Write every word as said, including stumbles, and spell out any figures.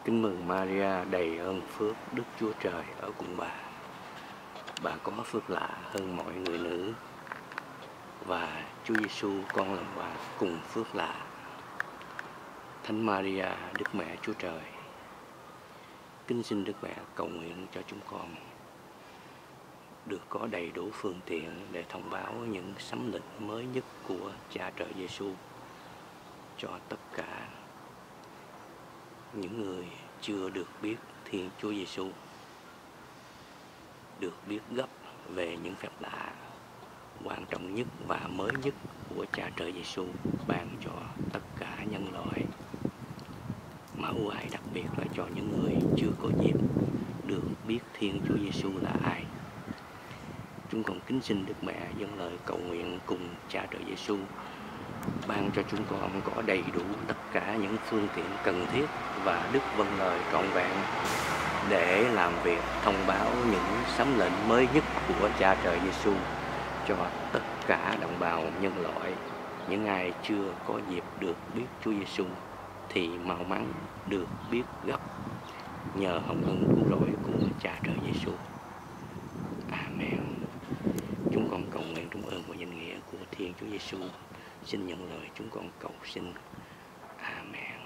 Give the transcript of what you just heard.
Kính mừng Maria đầy ơn phước, Đức Chúa Trời ở cùng bà. Bà có phước lạ hơn mọi người nữ, và Chúa Giêsu con lòng bà cùng phước lạ. Thánh Maria, Đức Mẹ Chúa Trời, kính xin Đức Mẹ cầu nguyện cho chúng con được có đầy đủ phương tiện để thông báo những sấm lệnh mới nhất của Cha Trời Giêsu cho tất cả những người chưa được biết Thiên Chúa Giêsu, được biết gấp về những phép lạ quan trọng nhất và mới nhất của Cha Trời Giêsu ban cho tất cả nhân loại, mà ưu ái đặc biệt là cho những người chưa có dịp được biết Thiên Chúa Giêsu là ai. Chúng con kính xin Đức Mẹ dâng lời cầu nguyện cùng Cha Trời Giêsu ban cho chúng con có đầy đủ tất cả những phương tiện cần thiết và đức vâng lời trọn vẹn để làm việc thông báo những sấm lệnh mới nhất của Cha Trời Giêsu cho tất cả đồng bào nhân loại. Những ai chưa có dịp được biết Chúa Giêsu thì mau mắn được biết gấp nhờ hồng ân cứu rỗi của Cha Trời Giêsu. Amen. Chúng con cầu nguyện trong ơn và danh nghĩa của Thiên Chúa Giêsu. Xin nhận lời chúng con cầu xin. Amen.